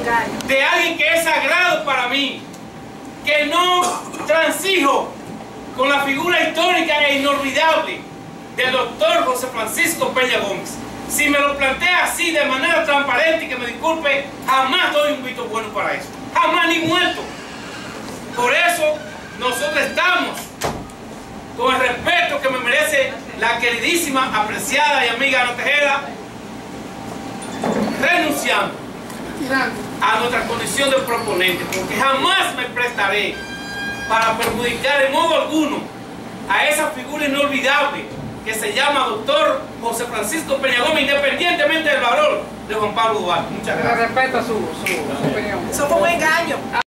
de alguien que es sagrado para mí, que no transijo con la figura histórica e inolvidable del doctor José Francisco Peña Gómez. Si me lo plantea así de manera transparente y que me disculpe, jamás doy un visto bueno para eso. Jamás, ni muerto. Por eso nosotros estamos, con el respeto que me merece la queridísima, apreciada y amiga Ana Tejeda, renunciando a nuestra condición de proponente, porque jamás me prestaré para perjudicar en modo alguno a esa figura inolvidable que se llama doctor José Francisco Peña Gómez, independientemente del valor de Juan Pablo Duarte. Muchas gracias. Respeto su opinión. Eso fue un engaño.